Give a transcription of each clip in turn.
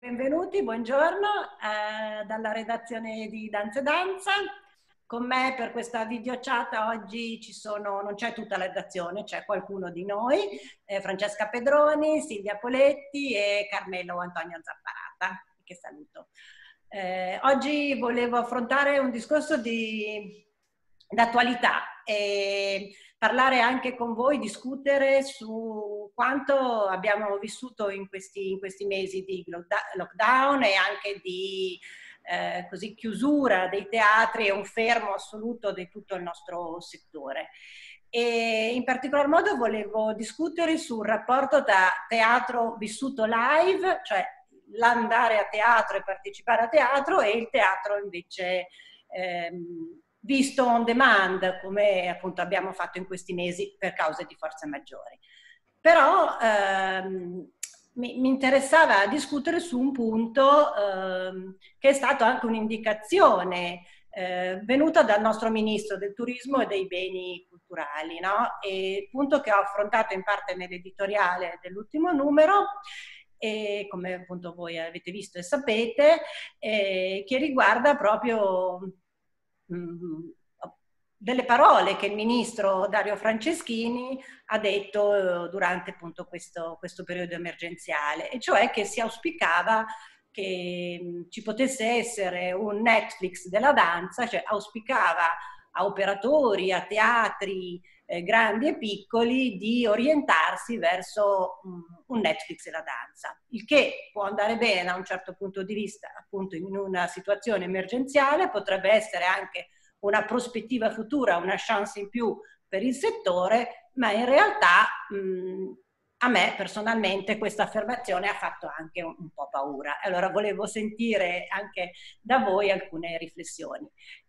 Benvenuti, buongiorno dalla redazione di Danza e Danza. Con me per questa videochat oggi non c'è tutta la redazione, c'è qualcuno di noi, Francesca Pedroni, Silvia Poletti e Carmelo Antonio Zapparata, che saluto. Oggi volevo affrontare un discorso d'attualità e parlare anche con voi, discutere su quanto abbiamo vissuto in questi mesi di lockdown e anche di chiusura dei teatri e un fermo assoluto di tutto il nostro settore. E in particolar modo volevo discutere sul rapporto tra teatro vissuto live, cioè l'andare a teatro e partecipare a teatro, e il teatro invece visto on demand, come appunto abbiamo fatto in questi mesi per cause di forza maggiori. Però mi interessava discutere su un punto che è stato anche un'indicazione venuta dal nostro Ministro del Turismo e dei Beni Culturali, no? E il punto che ho affrontato in parte nell'editoriale dell'ultimo numero, e come appunto voi avete visto e sapete, che riguarda proprio delle parole che il ministro Dario Franceschini ha detto durante appunto questo periodo emergenziale, e cioè che si auspicava che ci potesse essere un Netflix della danza, cioè auspicava a operatori, a teatri grandi e piccoli di orientarsi verso un Netflix della danza, il che può andare bene da un certo punto di vista, appunto in una situazione emergenziale, potrebbe essere anche una prospettiva futura, una chance in più per il settore, ma in realtà a me personalmente questa affermazione ha fatto anche un po' paura. Allora volevo sentire anche da voi alcune riflessioni.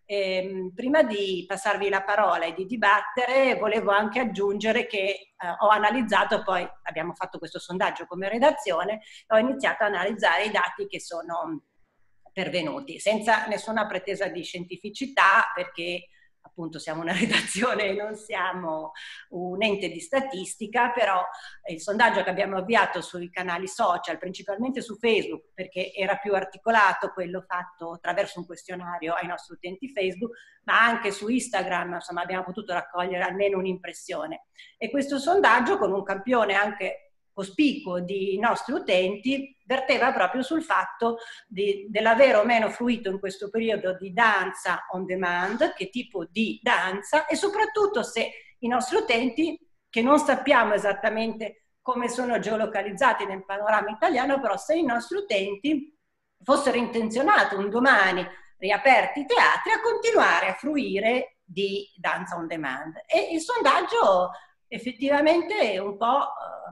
Prima di passarvi la parola e di dibattere, volevo anche aggiungere che ho analizzato, poi abbiamo fatto questo sondaggio come redazione, ho iniziato a analizzare i dati che sono pervenuti, senza nessuna pretesa di scientificità, perché appunto siamo una redazione e non siamo un ente di statistica, però il sondaggio che abbiamo avviato sui canali social, principalmente su Facebook, perché era più articolato quello fatto attraverso un questionario ai nostri utenti Facebook, ma anche su Instagram, insomma abbiamo potuto raccogliere almeno un'impressione. E questo sondaggio, con un campione anche cospicuo di nostri utenti, verteva proprio sul fatto dell'avere o meno fruito in questo periodo di danza on demand, che tipo di danza, e soprattutto se i nostri utenti, che non sappiamo esattamente come sono geolocalizzati nel panorama italiano, però se i nostri utenti fossero intenzionati un domani, riaperti i teatri, a continuare a fruire di danza on demand. E il sondaggio effettivamente un po'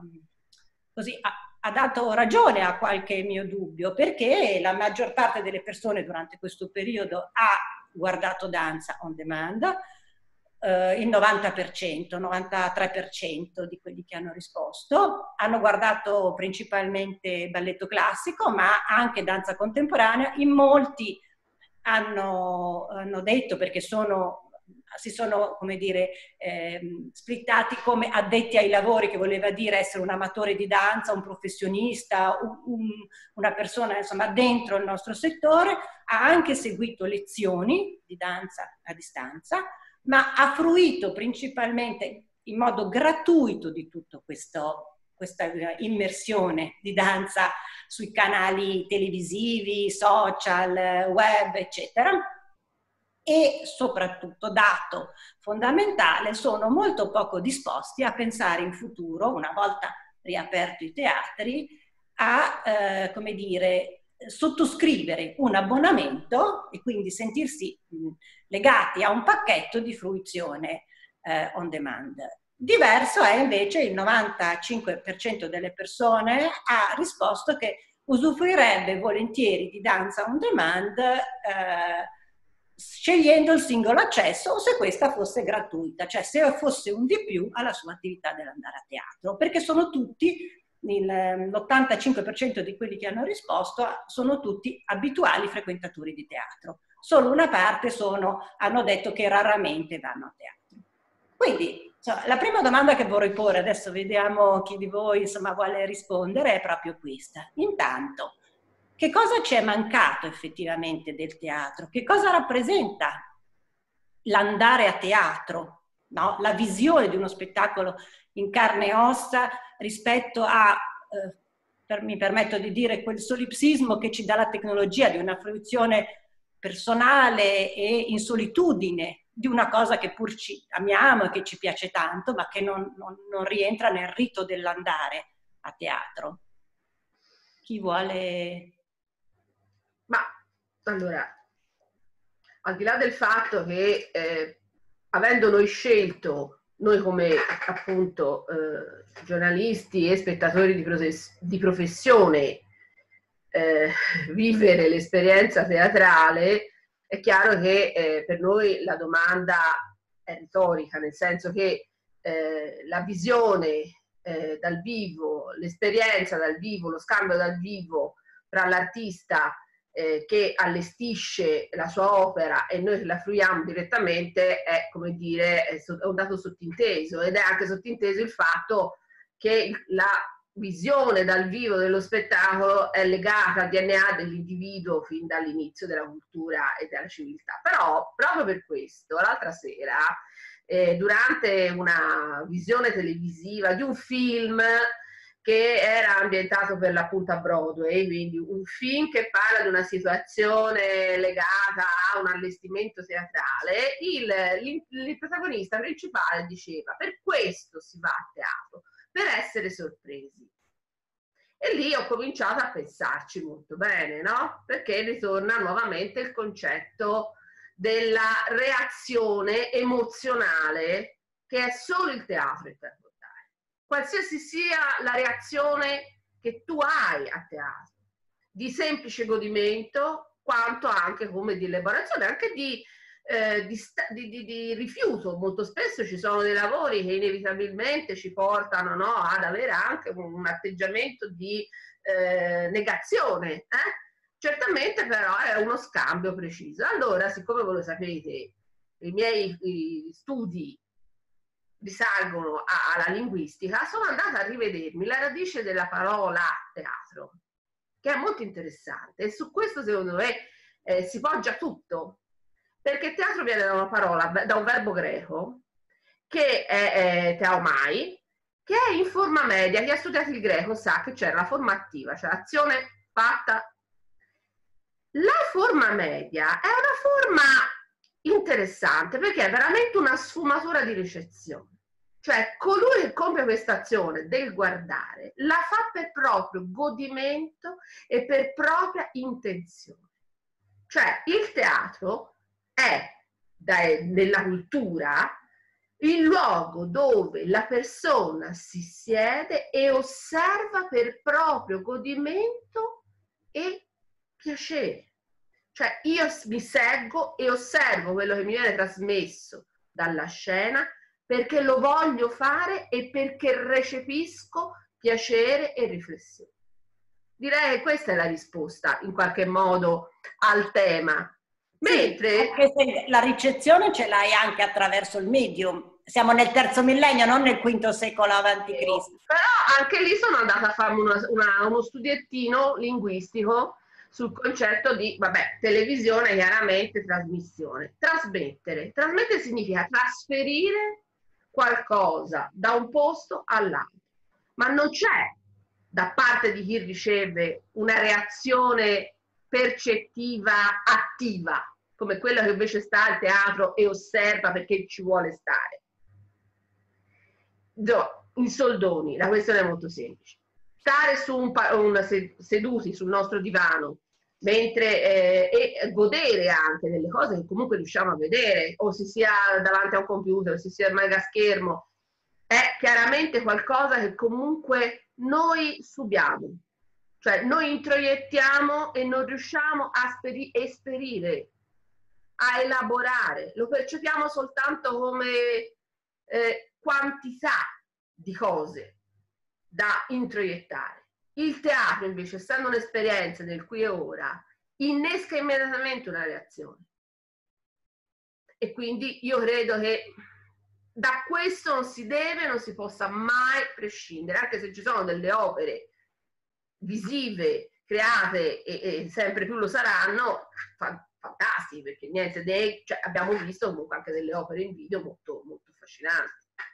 così ha dato ragione a qualche mio dubbio, perché la maggior parte delle persone durante questo periodo ha guardato danza on demand, il 90%, 93% di quelli che hanno risposto, hanno guardato principalmente balletto classico, ma anche danza contemporanea. In molti hanno detto, perché si sono, come dire, splittati come addetti ai lavori, che voleva dire essere un amatore di danza, un professionista, una persona insomma dentro il nostro settore, ha anche seguito lezioni di danza a distanza, ma ha fruito principalmente in modo gratuito di tutto questa immersione di danza sui canali televisivi, social, web, eccetera. E soprattutto, dato fondamentale, sono molto poco disposti a pensare in futuro, una volta riaperto i teatri, a come dire, sottoscrivere un abbonamento e quindi sentirsi legati a un pacchetto di fruizione on demand. Diverso è invece il 95% delle persone ha risposto che usufruirebbe volentieri di danza on demand scegliendo il singolo accesso, o se questa fosse gratuita, cioè se fosse un di più alla sua attività dell'andare a teatro, perché sono tutti, l'85% di quelli che hanno risposto sono tutti abituali frequentatori di teatro, solo una parte hanno detto che raramente vanno a teatro. Quindi insomma, la prima domanda che vorrei porre, adesso vediamo chi di voi insomma vuole rispondere, è proprio questa. Intanto, che cosa ci è mancato effettivamente del teatro? Che cosa rappresenta l'andare a teatro, no? La visione di uno spettacolo in carne e ossa rispetto a, mi permetto di dire, quel solipsismo che ci dà la tecnologia di una fruizione personale e in solitudine di una cosa che pur ci amiamo e che ci piace tanto, ma che non rientra nel rito dell'andare a teatro. Chi vuole... Ma allora, al di là del fatto che avendo noi scelto, noi come appunto giornalisti e spettatori di professione, vivere l'esperienza teatrale, è chiaro che per noi la domanda è retorica, nel senso che la visione dal vivo, l'esperienza dal vivo, lo scambio dal vivo tra l'artista che allestisce la sua opera e noi che la fruiamo direttamente è, come dire, è un dato sottinteso, ed è anche sottinteso il fatto che la visione dal vivo dello spettacolo è legata al DNA dell'individuo fin dall'inizio della cultura e della civiltà. Però proprio per questo l'altra sera durante una visione televisiva di un film che era ambientato per l'appunto a Broadway, quindi un film che parla di una situazione legata a un allestimento teatrale, il protagonista principale diceva: per questo si va a teatro, per essere sorpresi. E lì ho cominciato a pensarci molto bene, no? Perché ritorna nuovamente il concetto della reazione emozionale che è solo il teatro per portare. Qualsiasi sia la reazione che tu hai a teatro, di semplice godimento, quanto anche come di elaborazione, anche di rifiuto. Molto spesso ci sono dei lavori che inevitabilmente ci portano, no, ad avere anche un atteggiamento di negazione. Certamente però è uno scambio preciso. Allora, siccome voi lo sapete, i miei studi risalgono alla linguistica, sono andata a rivedermi la radice della parola teatro, che è molto interessante, e su questo secondo me si poggia tutto, perché teatro viene da una parola, da un verbo greco che è teomai, che è in forma media. Chi ha studiato il greco sa che c'è la forma attiva, cioè l'azione fatta. La forma media è una forma interessante perché è veramente una sfumatura di ricezione. Cioè colui che compie questa azione del guardare la fa per proprio godimento e per propria intenzione. Cioè il teatro è nella cultura il luogo dove la persona si siede e osserva per proprio godimento e piacere. Cioè io mi seggo e osservo quello che mi viene trasmesso dalla scena perché lo voglio fare e perché recepisco piacere e riflessione. Direi che questa è la risposta in qualche modo al tema. Mentre sì, anche se la ricezione ce l'hai anche attraverso il medium. Siamo nel terzo millennio, non nel V secolo avanti Cristo. Però anche lì sono andata a farmi uno studiettino linguistico sul concetto di, vabbè, televisione, chiaramente, trasmissione. Trasmettere. Trasmettere significa trasferire qualcosa da un posto all'altro. Ma non c'è da parte di chi riceve una reazione percettiva attiva, come quella che invece sta al teatro e osserva perché ci vuole stare. In soldoni, la questione è molto semplice. Stare seduti sul nostro divano mentre e godere anche delle cose che comunque riusciamo a vedere, o si sia davanti a un computer, o si sia al mega schermo, è chiaramente qualcosa che comunque noi subiamo, cioè noi introiettiamo e non riusciamo a esperire, a elaborare, lo percepiamo soltanto come quantità di cose da introiettare. Il teatro invece, essendo un'esperienza del qui e ora, innesca immediatamente una reazione. E quindi io credo che da questo non si possa mai prescindere, anche se ci sono delle opere visive create e sempre più lo saranno, fantastici, perché niente, cioè, abbiamo visto comunque anche delle opere in video molto, molto affascinanti.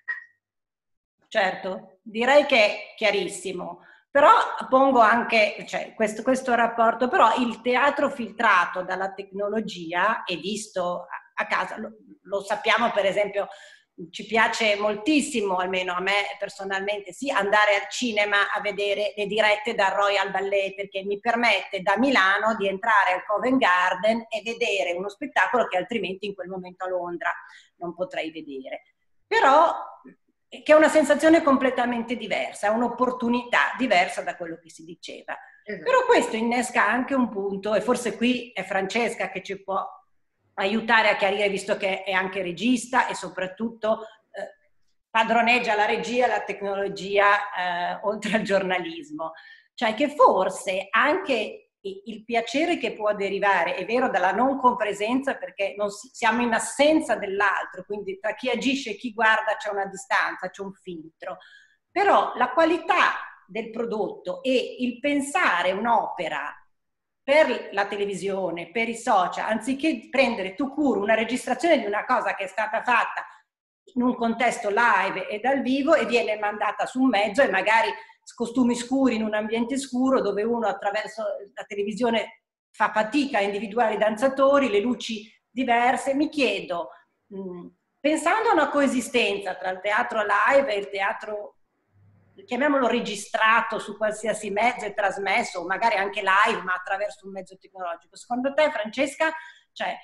Certo, direi che è chiarissimo, però pongo anche, cioè, questo rapporto, però il teatro filtrato dalla tecnologia è visto a casa, lo sappiamo per esempio, ci piace moltissimo, almeno a me personalmente, sì, andare al cinema a vedere le dirette dal Royal Ballet, perché mi permette da Milano di entrare al Covent Garden e vedere uno spettacolo che altrimenti in quel momento a Londra non potrei vedere. Però che è una sensazione completamente diversa, è un'opportunità diversa da quello che si diceva. Esatto. Però questo innesca anche un punto, e forse qui è Francesca che ci può aiutare a chiarire, visto che è anche regista e soprattutto padroneggia la regia, la tecnologia, oltre al giornalismo. Cioè che forse anche il piacere che può derivare, è vero, dalla non compresenza, perché siamo in assenza dell'altro, quindi tra chi agisce e chi guarda c'è una distanza, c'è un filtro, però la qualità del prodotto e il pensare un'opera per la televisione, per i social, anziché prendere tu cura una registrazione di una cosa che è stata fatta in un contesto live e dal vivo e viene mandata su un mezzo e magari costumi scuri in un ambiente scuro dove uno attraverso la televisione fa fatica a individuare i danzatori, le luci diverse. Mi chiedo, pensando a una coesistenza tra il teatro live e il teatro, chiamiamolo registrato su qualsiasi mezzo e trasmesso, o magari anche live ma attraverso un mezzo tecnologico, secondo te, Francesca, cioè,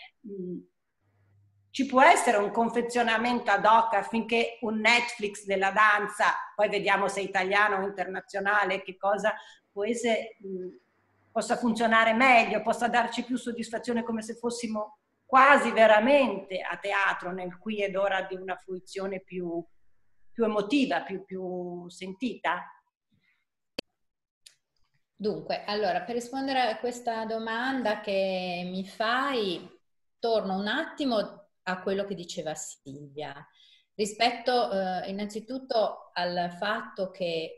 ci può essere un confezionamento ad hoc affinché un Netflix della danza, poi vediamo se è italiano o internazionale, che cosa può essere, possa funzionare meglio, possa darci più soddisfazione, come se fossimo quasi veramente a teatro, nel qui ed ora di una fruizione più emotiva, più sentita? Dunque, allora, per rispondere a questa domanda che mi fai, torno un attimo a quello che diceva Silvia, rispetto innanzitutto al fatto che,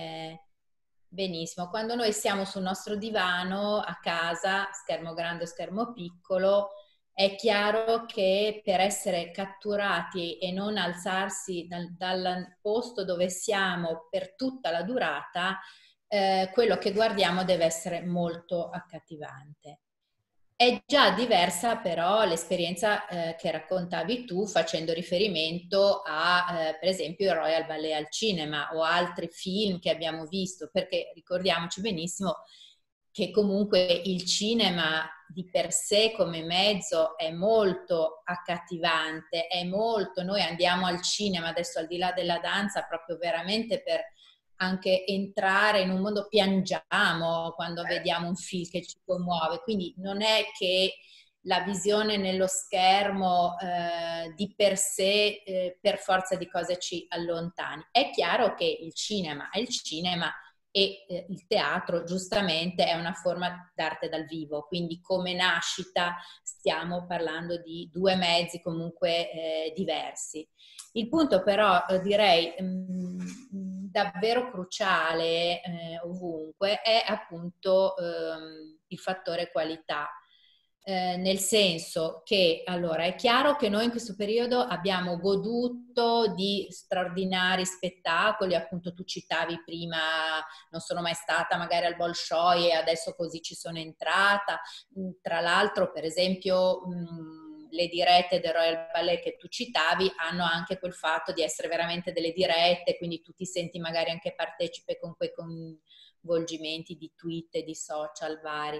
benissimo, quando noi siamo sul nostro divano a casa, schermo grande o schermo piccolo, è chiaro che per essere catturati e non alzarsi dal posto dove siamo per tutta la durata, quello che guardiamo deve essere molto accattivante. È già diversa però l'esperienza che raccontavi tu facendo riferimento a, per esempio, il Royal Ballet al cinema o altri film che abbiamo visto, perché ricordiamoci benissimo che comunque il cinema di per sé come mezzo è molto accattivante, è molto, noi andiamo al cinema adesso al di là della danza proprio veramente per anche entrare in un mondo, piangiamo quando vediamo un film che ci commuove, quindi non è che la visione nello schermo di per sé per forza di cose ci allontani. È chiaro che il cinema è il cinema e il teatro giustamente è una forma d'arte dal vivo, quindi come nascita stiamo parlando di due mezzi comunque diversi. Il punto però direi davvero cruciale ovunque è appunto il fattore qualità. Nel senso che allora è chiaro che noi in questo periodo abbiamo goduto di straordinari spettacoli, appunto tu citavi prima, non sono mai stata magari al Bolshoi e adesso così ci sono entrata, tra l'altro per esempio le dirette del Royal Ballet che tu citavi hanno anche quel fatto di essere veramente delle dirette, quindi tu ti senti magari anche partecipe con quei coinvolgimenti di tweet e di social vari.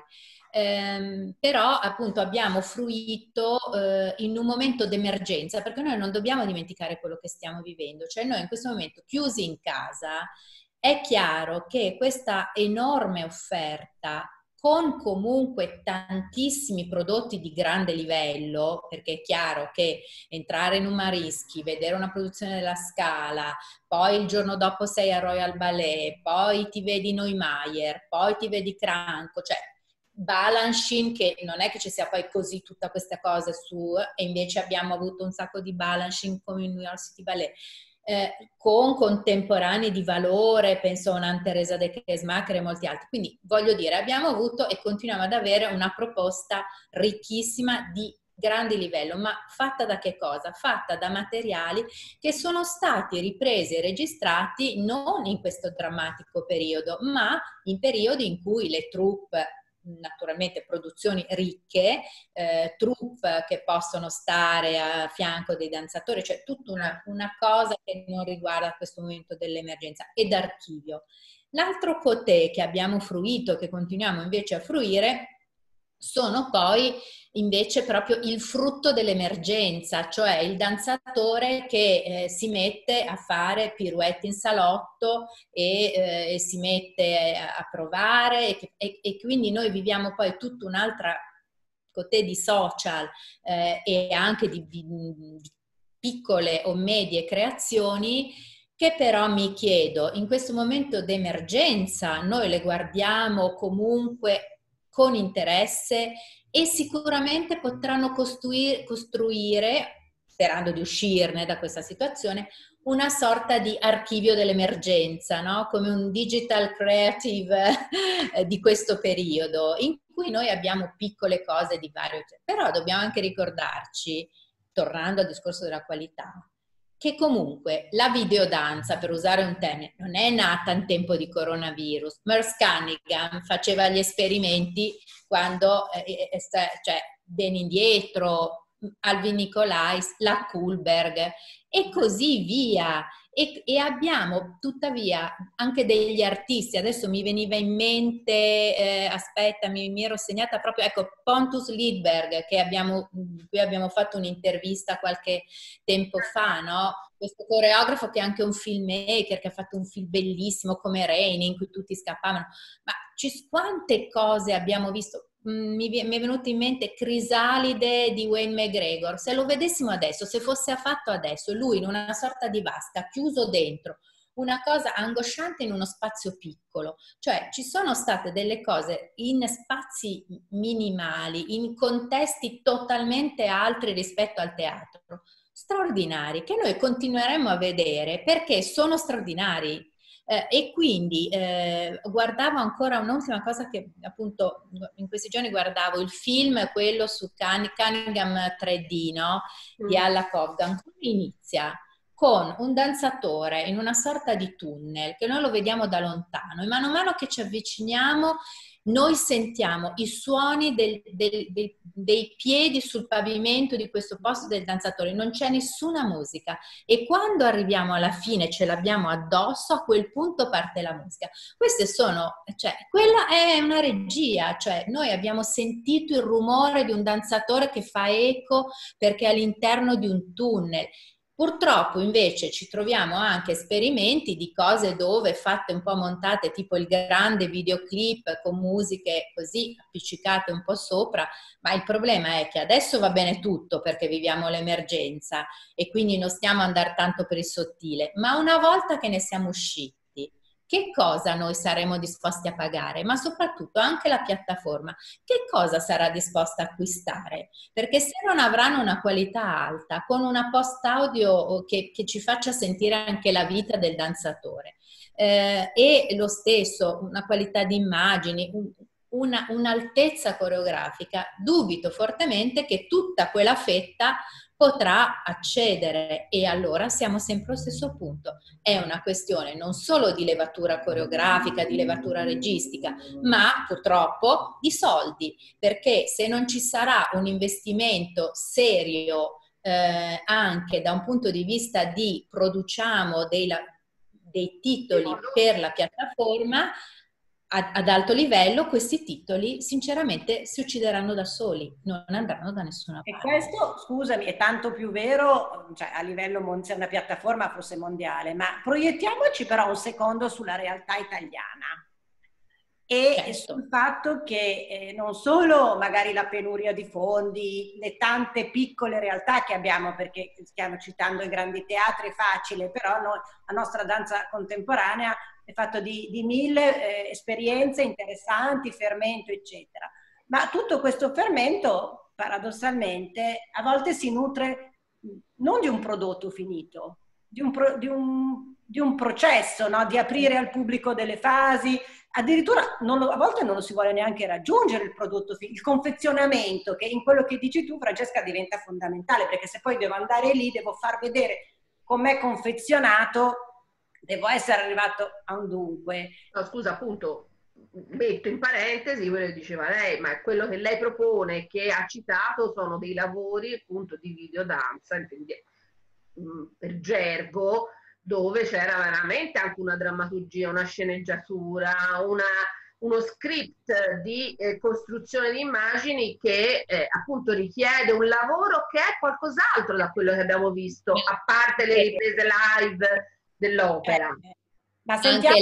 Però appunto abbiamo fruito in un momento d'emergenza, perché noi non dobbiamo dimenticare quello che stiamo vivendo, cioè noi in questo momento chiusi in casa è chiaro che questa enorme offerta con comunque tantissimi prodotti di grande livello, perché è chiaro che entrare in un Marischi, vedere una produzione della Scala, poi il giorno dopo sei a Royal Ballet, poi ti vedi Neumayer, poi ti vedi Cranco, cioè Balanchine, che non è che ci sia poi così tutta questa cosa su, e invece abbiamo avuto un sacco di Balanchine come il New York City Ballet. con contemporanei di valore, penso a una Teresa de Kesmacher e molti altri. Quindi voglio dire, abbiamo avuto e continuiamo ad avere una proposta ricchissima di grande livello, ma fatta da che cosa? Fatta da materiali che sono stati ripresi e registrati non in questo drammatico periodo, ma in periodi in cui le troupe, naturalmente produzioni ricche, troupe che possono stare a fianco dei danzatori, cioè tutta una cosa che non riguarda questo momento dell'emergenza, ed archivio. L'altro cotè che abbiamo fruito, che continuiamo invece a fruire, sono poi invece proprio il frutto dell'emergenza, cioè il danzatore che si mette a fare pirouette in salotto e si mette a provare e quindi noi viviamo poi tutta un'altra cotè di social e anche di piccole o medie creazioni che però mi chiedo, in questo momento d'emergenza noi le guardiamo comunque con interesse e sicuramente potranno costruire, sperando di uscirne da questa situazione, una sorta di archivio dell'emergenza, no? Come un digital creative di questo periodo, in cui noi abbiamo piccole cose di vario genere. Però dobbiamo anche ricordarci, tornando al discorso della qualità, che comunque la videodanza, per usare un termine, non è nata in tempo di coronavirus. Merce Cunningham faceva gli esperimenti quando, cioè, ben indietro, Alvin Nicolais, la Kohlberg e così via. E abbiamo tuttavia anche degli artisti, adesso mi veniva in mente, aspetta, mi ero segnata proprio, ecco, Pontus Lidberg, qui abbiamo fatto un'intervista qualche tempo fa, no? Questo coreografo che è anche un filmmaker, che ha fatto un film bellissimo come Rain, in cui tutti scappavano, ma quante cose abbiamo visto? Mi è venuto in mente Crisalide di Wayne McGregor. Se lo vedessimo adesso, se fosse fatto adesso, lui in una sorta di vasca, chiuso dentro, una cosa angosciante in uno spazio piccolo. Cioè ci sono state delle cose in spazi minimali, in contesti totalmente altri rispetto al teatro, straordinari, che noi continueremo a vedere perché sono straordinari. E quindi guardavo ancora un'ultima cosa che appunto in questi giorni guardavo il film, quello su Cunningham 3D, no? Di Alla Cobham, come inizia con un danzatore in una sorta di tunnel che noi lo vediamo da lontano e mano a mano che ci avviciniamo noi sentiamo i suoni dei piedi sul pavimento di questo posto del danzatore, non c'è nessuna musica e quando arriviamo alla fine ce l'abbiamo addosso, a quel punto parte la musica. Queste sono, cioè, quella è una regia, cioè noi abbiamo sentito il rumore di un danzatore che fa eco perché è all'interno di un tunnel. Purtroppo invece ci troviamo anche esperimenti di cose dove fatte un po' montate, tipo il grande videoclip con musiche così appiccicate un po' sopra, ma il problema è che adesso va bene tutto perché viviamo l'emergenza e quindi non stiamo andando tanto per il sottile, ma una volta che ne siamo usciti, che cosa noi saremo disposti a pagare, ma soprattutto anche la piattaforma, che cosa sarà disposta a acquistare? Perché se non avranno una qualità alta, con una post audio che ci faccia sentire anche la vita del danzatore, e lo stesso, una qualità di immagini, un'altezza coreografica, dubito fortemente che tutta quella fetta potrà accedere e allora siamo sempre allo stesso punto. È una questione non solo di levatura coreografica, di levatura registica, ma purtroppo di soldi, perché se non ci sarà un investimento serio anche da un punto di vista di produciamo dei titoli per la piattaforma, ad alto livello, questi titoli sinceramente si uccideranno da soli, non andranno da nessuna parte. E questo, scusami, è tanto più vero, cioè a livello se una piattaforma fosse mondiale, ma proiettiamoci però un secondo sulla realtà italiana e sul fatto che non solo magari la penuria di fondi, le tante piccole realtà che abbiamo, perché stiamo citando i grandi teatri, è facile, però la nostra danza contemporanea è fatto di mille esperienze interessanti, fermento, eccetera. Ma tutto questo fermento, paradossalmente, a volte si nutre non di un prodotto finito, di un processo, no? Di aprire al pubblico delle fasi, addirittura a volte non lo si vuole neanche raggiungere il prodotto, il confezionamento, che in quello che dici tu, Francesca, diventa fondamentale, perché se poi devo andare lì, devo far vedere com'è confezionato, devo essere arrivato a un dunque. No, scusa, appunto, metto in parentesi quello che diceva lei, ma quello che lei propone, che ha citato, sono dei lavori appunto di videodanza, per gergo, dove c'era veramente anche una drammaturgia, una sceneggiatura, uno script di costruzione di immagini che appunto richiede un lavoro che è qualcos'altro da quello che abbiamo visto, a parte le riprese live dell'opera. Ma anche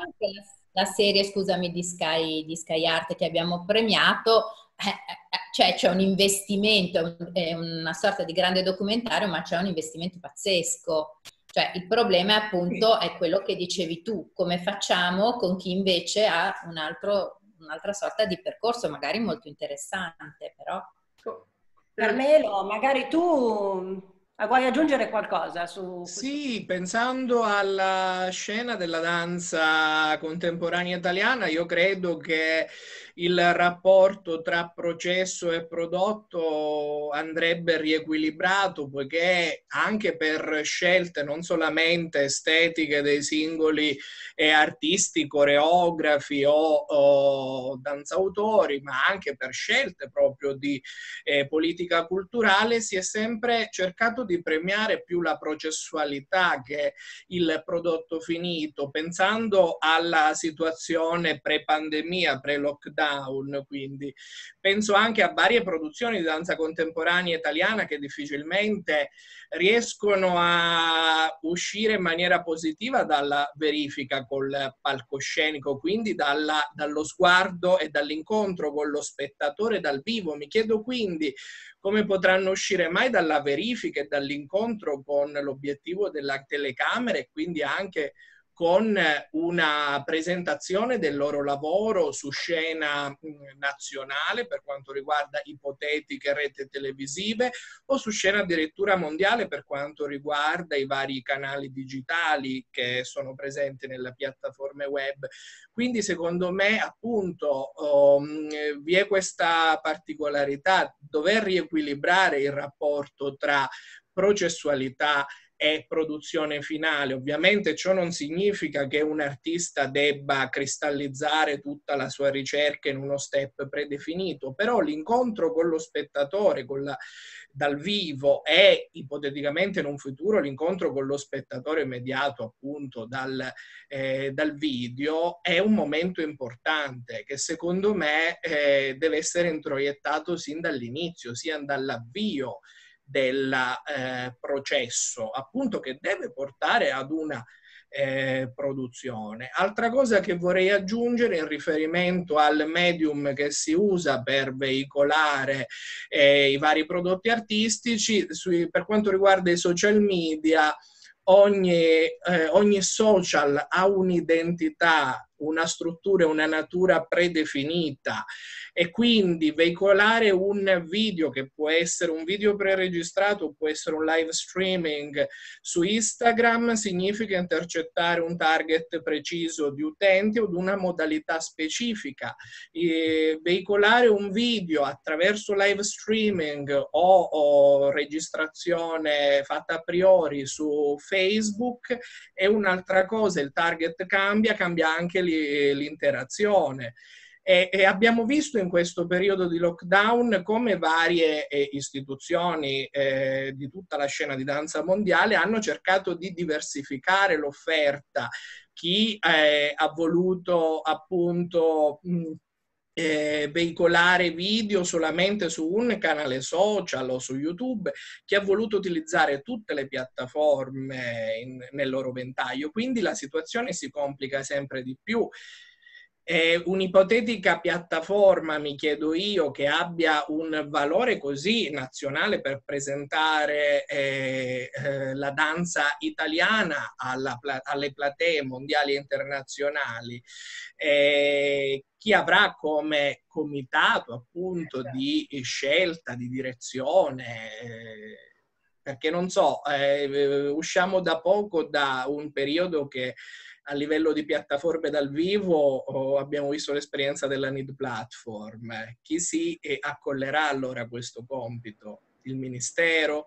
la serie, scusami, di Sky Art che abbiamo premiato, cioè c'è un investimento, è una sorta di grande documentario, ma c'è un investimento pazzesco. Cioè il problema è appunto è quello che dicevi tu, come facciamo con chi invece ha un'altra sorta di percorso, magari molto interessante, però. Carmelo, magari tu vuoi aggiungere qualcosa su questo? Sì, pensando alla scena della danza contemporanea italiana, io credo che il rapporto tra processo e prodotto andrebbe riequilibrato, poiché anche per scelte non solamente estetiche dei singoli artisti, coreografi o danzautori, ma anche per scelte proprio di politica culturale, si è sempre cercato di premiare più la processualità che il prodotto finito, pensando alla situazione pre-pandemia, pre-lockdown. Quindi penso anche a varie produzioni di danza contemporanea italiana che difficilmente riescono a uscire in maniera positiva dalla verifica col palcoscenico, quindi dallo sguardo e dall'incontro con lo spettatore dal vivo. Mi chiedo quindi come potranno uscire mai dalla verifica e dall'incontro con l'obiettivo della telecamera e quindi anche con una presentazione del loro lavoro su scena nazionale per quanto riguarda ipotetiche reti televisive o su scena addirittura mondiale per quanto riguarda i vari canali digitali che sono presenti nelle piattaforme web. Quindi secondo me appunto vi è questa particolarità, dover riequilibrare il rapporto tra processualità e produzione finale. Ovviamente ciò non significa che un artista debba cristallizzare tutta la sua ricerca in uno step predefinito, però l'incontro con lo spettatore, dal vivo e ipoteticamente in un futuro l'incontro con lo spettatore mediato appunto dal video è un momento importante che secondo me deve essere introiettato sin dall'inizio, sia dall'avvio del processo, appunto, che deve portare ad una produzione. Altra cosa che vorrei aggiungere in riferimento al medium che si usa per veicolare i vari prodotti artistici, per quanto riguarda i social media, ogni social ha un'identità, una struttura, una natura predefinita e quindi veicolare un video che può essere un video preregistrato, può essere un live streaming su Instagram, significa intercettare un target preciso di utenti o di una modalità specifica. Veicolare un video attraverso live streaming o registrazione fatta a priori su Facebook è un'altra cosa, il target cambia anche l'interazione. E abbiamo visto in questo periodo di lockdown come varie istituzioni di tutta la scena di danza mondiale hanno cercato di diversificare l'offerta. Chi ha voluto appunto veicolare video solamente su un canale social o su YouTube, chi ha voluto utilizzare tutte le piattaforme nel loro ventaglio. Quindi la situazione si complica sempre di più. Un'ipotetica piattaforma, mi chiedo io, che abbia un valore così nazionale per presentare la danza italiana alle platee mondiali e internazionali, chi avrà come comitato appunto di scelta, di direzione, perché non so, usciamo da poco da un periodo che a livello di piattaforme dal vivo abbiamo visto l'esperienza della Need Platform. Chi si accollerà allora questo compito? Il Ministero?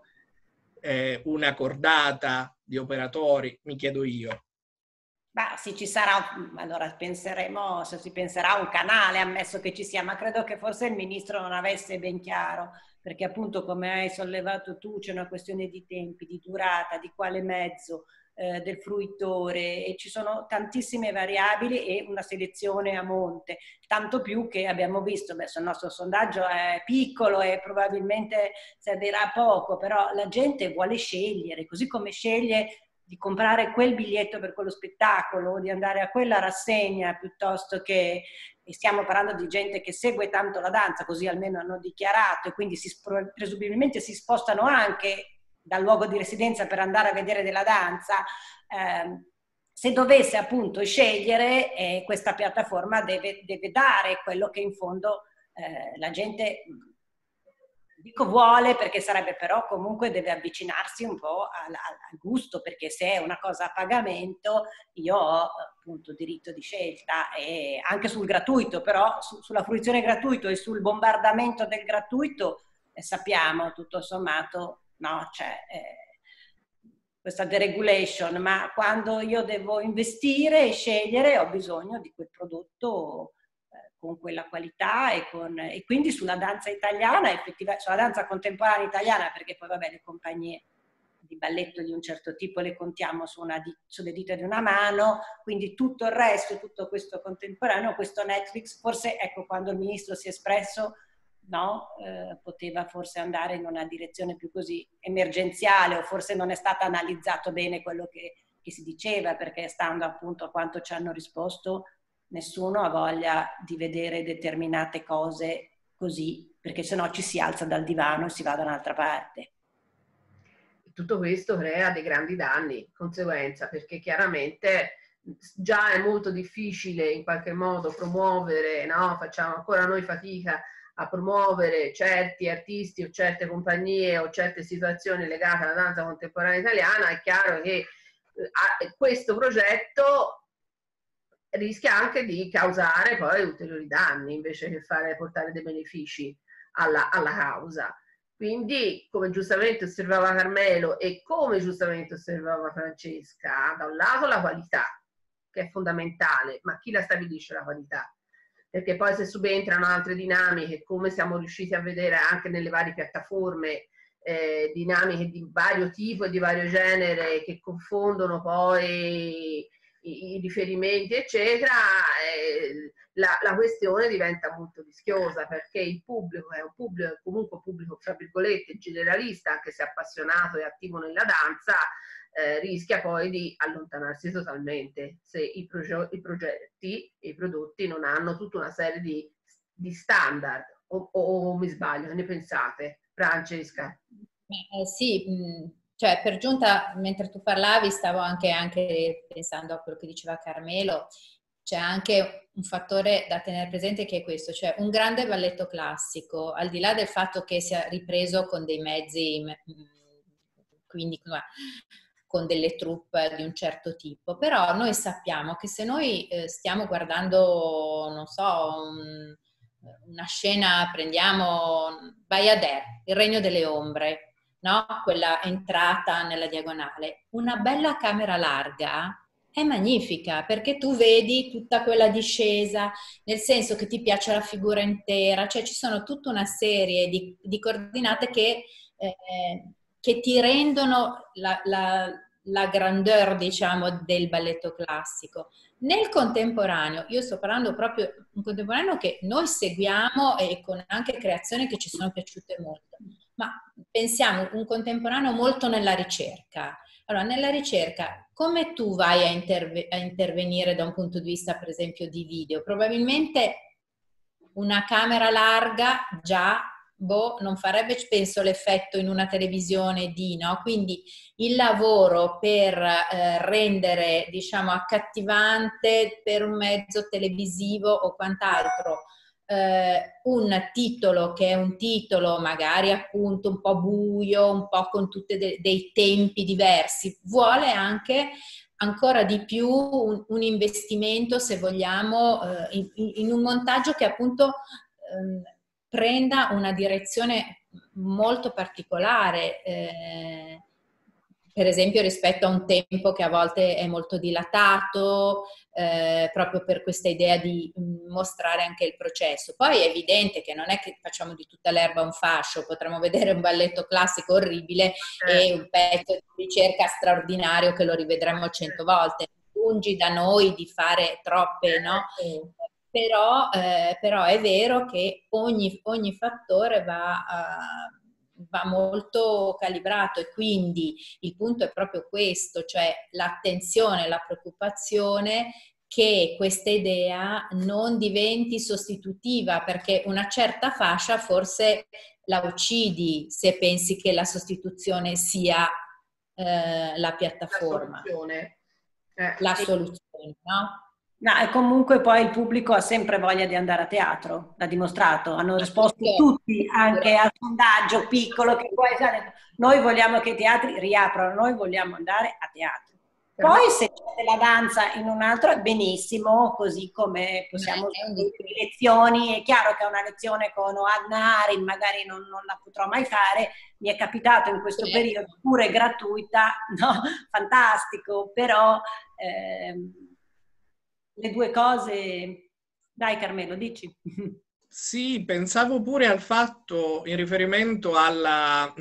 Una cordata di operatori? Mi chiedo io. Beh, sì, ci sarà, allora penseremo, se si penserà a un canale, ammesso che ci sia, ma credo che forse il ministro non avesse ben chiaro, perché appunto come hai sollevato tu c'è una questione di tempi, di durata, di quale mezzo, del fruitore, e ci sono tantissime variabili e una selezione a monte, tanto più che abbiamo visto, beh, il nostro sondaggio è piccolo e probabilmente servirà poco, però la gente vuole scegliere, così come sceglie di comprare quel biglietto per quello spettacolo, di andare a quella rassegna, piuttosto che, e stiamo parlando di gente che segue tanto la danza, così almeno hanno dichiarato, e quindi presumibilmente si spostano anche dal luogo di residenza per andare a vedere della danza. Se dovesse appunto scegliere, questa piattaforma deve dare quello che in fondo la gente, dico vuole, perché sarebbe, però comunque deve avvicinarsi un po' al gusto, perché se è una cosa a pagamento io ho appunto diritto di scelta, e anche sul gratuito, però sulla fruizione gratuito e sul bombardamento del gratuito sappiamo tutto sommato, no, c'è questa deregulation, ma quando io devo investire e scegliere ho bisogno di quel prodotto con quella qualità e quindi sulla danza italiana, sulla danza contemporanea italiana, perché poi vabbè le compagnie di balletto di un certo tipo le contiamo sulle dita di una mano, quindi tutto il resto, tutto questo contemporaneo, questo Netflix, forse ecco quando il ministro si è espresso, no, poteva forse andare in una direzione più così emergenziale, o forse non è stato analizzato bene quello che si diceva, perché stando appunto a quanto ci hanno risposto nessuno ha voglia di vedere determinate cose così, perché sennò ci si alza dal divano e si va da un'altra parte. Tutto questo crea dei grandi danni, conseguenza, perché chiaramente già è molto difficile in qualche modo promuovere, no? Facciamo ancora noi fatica a promuovere certi artisti o certe compagnie o certe situazioni legate alla danza contemporanea italiana. È chiaro che questo progetto rischia anche di causare poi ulteriori danni invece che portare dei benefici alla causa. Quindi, come giustamente osservava Carmelo e come giustamente osservava Francesca, da un lato la qualità, che è fondamentale, ma chi la stabilisce la qualità? Perché poi se subentrano altre dinamiche, come siamo riusciti a vedere anche nelle varie piattaforme, dinamiche di vario tipo e di vario genere che confondono poi i riferimenti eccetera, la questione diventa molto rischiosa, perché il pubblico è un pubblico, comunque un pubblico tra virgolette generalista, anche se appassionato e attivo nella danza, rischia poi di allontanarsi totalmente se i progetti e i prodotti non hanno tutta una serie di standard, o mi sbaglio, che ne pensate? Francesca? Sì, cioè per giunta mentre tu parlavi stavo anche pensando a quello che diceva Carmelo. C'è anche un fattore da tenere presente, che è questo, cioè un grande balletto classico, al di là del fatto che sia ripreso con dei mezzi, quindi con delle troupe di un certo tipo, però noi sappiamo che se noi stiamo guardando, non so, una scena, prendiamo Bayadère, Il Regno delle Ombre, no? Quella entrata nella diagonale, una bella camera larga è magnifica, perché tu vedi tutta quella discesa, nel senso che ti piace la figura intera, cioè ci sono tutta una serie di coordinate che ti rendono la grandeur, diciamo, del balletto classico. Nel contemporaneo, io sto parlando proprio un contemporaneo che noi seguiamo e con anche creazioni che ci sono piaciute molto, ma pensiamo un contemporaneo molto nella ricerca. Allora, nella ricerca, come tu vai a intervenire da un punto di vista, per esempio, di video? Probabilmente una camera larga già non farebbe, penso, l'effetto in una televisione no? Quindi il lavoro per rendere, diciamo, accattivante per un mezzo televisivo o quant'altro un titolo che è un titolo magari appunto un po' buio, un po' con tutti dei tempi diversi, vuole anche ancora di più un investimento, se vogliamo, in un montaggio che appunto prenda una direzione molto particolare, per esempio rispetto a un tempo che a volte è molto dilatato, proprio per questa idea di mostrare anche il processo. Poi è evidente che non è che facciamo di tutta l'erba un fascio, potremmo vedere un balletto classico orribile e un pezzo di ricerca straordinario che lo rivedremo 100 volte. Lungi da noi di fare troppe, no? Però è vero che ogni fattore va molto calibrato, e quindi il punto è proprio questo, cioè l'attenzione, la preoccupazione che questa idea non diventi sostitutiva, perché una certa fascia forse la uccidi se pensi che la sostituzione sia la piattaforma, la soluzione, no? No, e comunque poi il pubblico ha sempre voglia di andare a teatro, l'ha dimostrato, hanno risposto tutti, anche al sondaggio piccolo che poi noi vogliamo che i teatri riaprano, noi vogliamo andare a teatro. Poi se c'è la danza in un altro, benissimo, così come possiamo fare lezioni. È chiaro che una lezione con Oadna Arin magari non la potrò mai fare, mi è capitato in questo periodo, pure gratuita, no? Fantastico, però le due cose... Dai Carmelo, dici. Sì, pensavo pure al fatto, in riferimento alla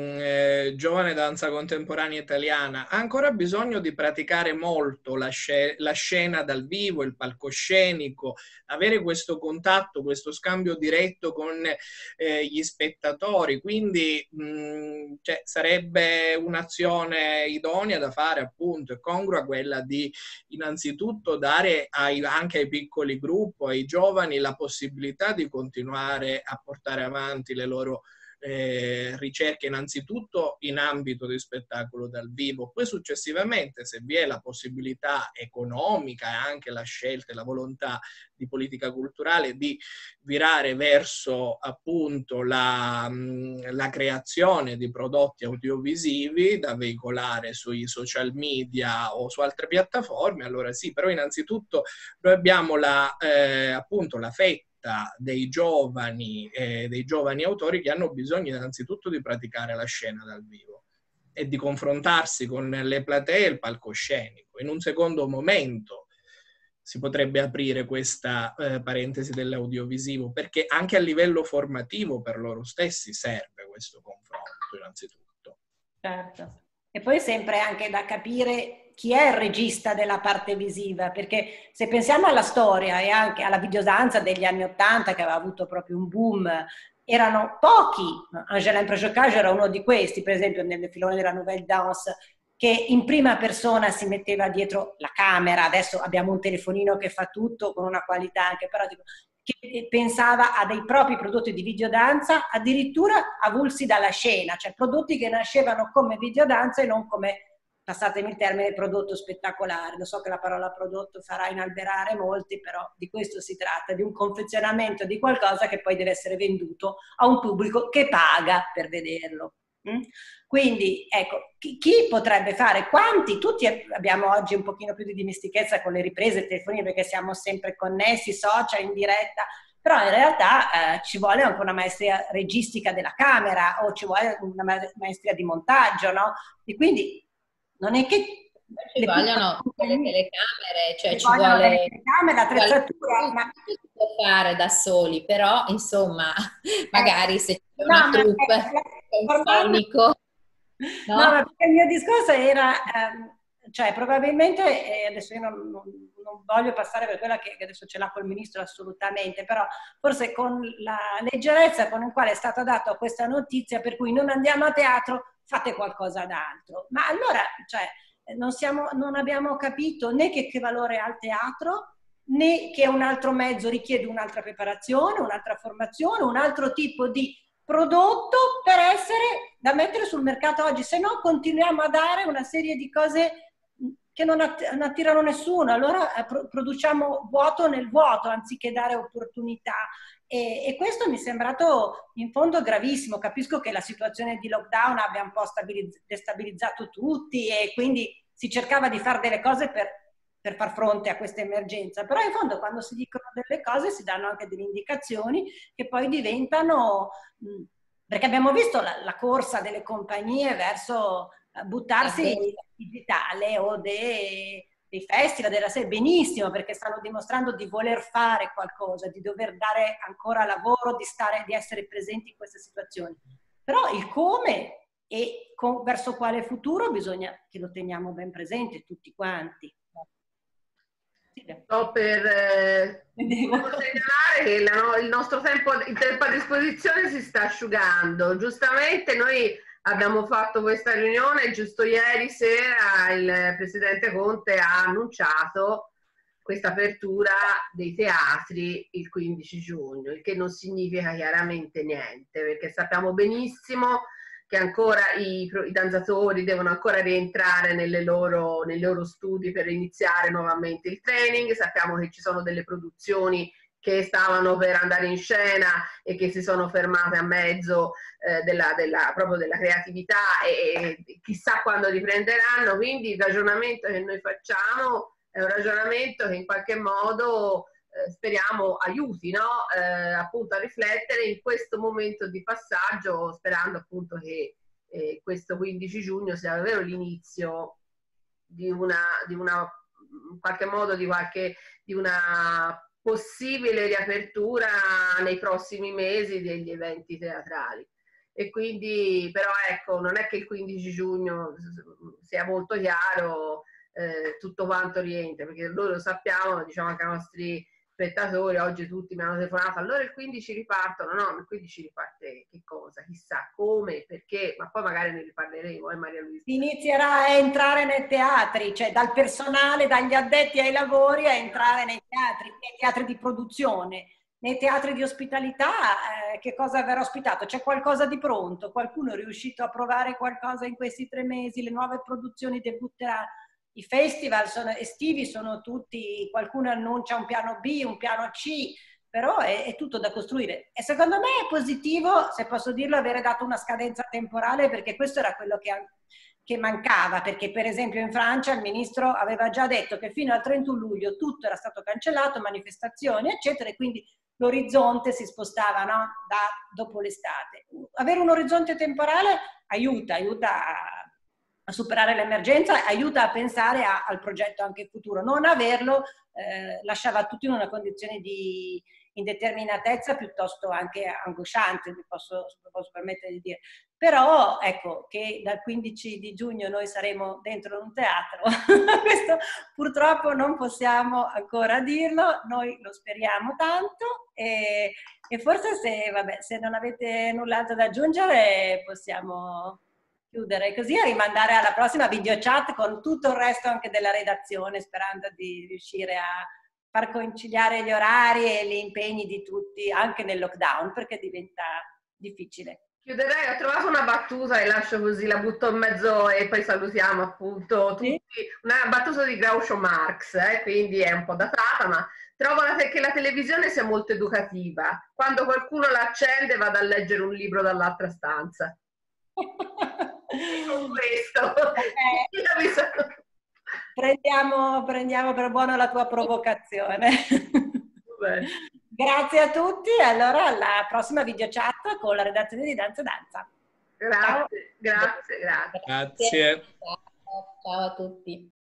giovane danza contemporanea italiana, ha ancora bisogno di praticare molto la scena dal vivo, il palcoscenico, avere questo contatto, questo scambio diretto con gli spettatori, quindi cioè, sarebbe un'azione idonea da fare, appunto, e congrua quella di innanzitutto dare anche ai piccoli gruppi, ai giovani, la possibilità di continuare a portare avanti le loro ricerche, innanzitutto in ambito di spettacolo dal vivo, poi successivamente, se vi è la possibilità economica e anche la scelta e la volontà di politica culturale, di virare verso appunto la creazione di prodotti audiovisivi da veicolare sui social media o su altre piattaforme, allora sì, però innanzitutto noi abbiamo appunto la fetta dei giovani autori che hanno bisogno innanzitutto di praticare la scena dal vivo e di confrontarsi con le platee e il palcoscenico. In un secondo momento si potrebbe aprire questa parentesi dell'audiovisivo, perché anche a livello formativo per loro stessi serve questo confronto innanzitutto. Certo. E poi sempre anche da capire chi è il regista della parte visiva, perché se pensiamo alla storia e anche alla videodanza degli anni '80 che aveva avuto proprio un boom, erano pochi. Angela Imprejocage era uno di questi, per esempio nel filone della Nouvelle Danse, che in prima persona si metteva dietro la camera. Adesso abbiamo un telefonino che fa tutto con una qualità anche, però dico, che pensava a dei propri prodotti di videodanza addirittura avulsi dalla scena, cioè prodotti che nascevano come videodanza e non come, passatemi il termine, prodotto spettacolare. Lo so che la parola prodotto farà inalberare molti, però di questo si tratta, di un confezionamento di qualcosa che poi deve essere venduto a un pubblico che paga per vederlo. Quindi ecco, chi potrebbe fare? Quanti? Tutti abbiamo oggi un pochino più di dimestichezza con le riprese telefoniche perché siamo sempre connessi, social, in diretta, però in realtà ci vuole anche una maestria registica della camera o ci vuole una maestria di montaggio, no? E quindi non è che... Ci vogliono delle telecamere, cioè ci vuole... delle telecamere, l'attrezzatura... Ma si può fare da soli, però insomma, magari se c'è una troupe, un fonico... No, ma il mio discorso era, cioè probabilmente, adesso io non voglio passare per quella che adesso ce l'ha col ministro assolutamente, però forse con la leggerezza con la quale è stata data questa notizia, per cui non andiamo a teatro, fate qualcosa d'altro. Ma allora, cioè, non abbiamo capito né che valore ha il teatro, né che un altro mezzo richiede un'altra preparazione, un'altra formazione, un altro tipo di prodotto per essere da mettere sul mercato oggi, se no continuiamo a dare una serie di cose che non attirano nessuno, allora produciamo vuoto nel vuoto anziché dare opportunità. E questo mi è sembrato in fondo gravissimo. Capisco che la situazione di lockdown abbia un po' destabilizzato tutti e quindi si cercava di fare delle cose per far fronte a questa emergenza, però in fondo quando si dicono delle cose si danno anche delle indicazioni che poi diventano, perché abbiamo visto la corsa delle compagnie verso buttarsi in digitale o dei festival, della serie, benissimo, perché stanno dimostrando di voler fare qualcosa, di dover dare ancora lavoro, di essere presenti in queste situazioni. Però il come e verso quale futuro bisogna che lo teniamo ben presente tutti quanti. Sto per segnalare che il nostro tempo a disposizione si sta asciugando. Giustamente noi abbiamo fatto questa riunione, giusto ieri sera il Presidente Conte ha annunciato questa apertura dei teatri il 15 giugno, il che non significa chiaramente niente, perché sappiamo benissimo che ancora i danzatori devono ancora rientrare nei loro studi per iniziare nuovamente il training. Sappiamo che ci sono delle produzioni che stavano per andare in scena e che si sono fermate a mezzo proprio della creatività e chissà quando riprenderanno. Quindi il ragionamento che noi facciamo è un ragionamento che in qualche modo speriamo aiuti, no? Appunto a riflettere in questo momento di passaggio, sperando appunto che questo 15 giugno sia davvero l'inizio di una in qualche modo di una possibile riapertura nei prossimi mesi degli eventi teatrali. E quindi però ecco, non è che il 15 giugno sia molto chiaro tutto quanto rientra, perché loro sappiamo, diciamo anche ai nostri spettatori, oggi tutti mi hanno telefonato, allora il 15 ripartono, no, il 15 riparte che cosa, chissà come, perché, ma poi magari ne riparleremo, Maria Luisa. Inizierà a entrare nei teatri, cioè dal personale, dagli addetti ai lavori a entrare nei teatri di produzione, nei teatri di ospitalità, che cosa verrà ospitato? C'è qualcosa di pronto? Qualcuno è riuscito a provare qualcosa in questi 3 mesi? Le nuove produzioni debutteranno? I festival estivi sono tutti, qualcuno annuncia un piano B, un piano C, però è tutto da costruire. E secondo me è positivo, se posso dirlo, avere dato una scadenza temporale, perché questo era quello che mancava, perché per esempio in Francia il ministro aveva già detto che fino al 31 luglio tutto era stato cancellato, manifestazioni eccetera, e quindi l'orizzonte si spostava, no? Dopo l'estate. Avere un orizzonte temporale aiuta a superare l'emergenza, aiuta a pensare al progetto anche futuro. Non averlo lasciava tutti in una condizione di indeterminatezza piuttosto anche angosciante, mi posso permettere di dire. Però ecco che dal 15 di giugno noi saremo dentro un teatro, questo purtroppo non possiamo ancora dirlo, noi lo speriamo tanto e forse se non avete null'altro da aggiungere possiamo chiudere così e rimandare alla prossima video chat con tutto il resto anche della redazione, sperando di riuscire a far conciliare gli orari e gli impegni di tutti anche nel lockdown, perché diventa difficile. Chiuderei, ho trovato una battuta e lascio così, la butto in mezzo e poi salutiamo appunto tutti. Sì? Una battuta di Groucho Marx, quindi è un po' datata, ma trovo che la televisione sia molto educativa. Quando qualcuno la accende vado a leggere un libro dall'altra stanza. Con questo prendiamo per buono la tua provocazione. Grazie a tutti, allora alla prossima video chat con la redazione di Danza Danza. Grazie. Ciao a tutti.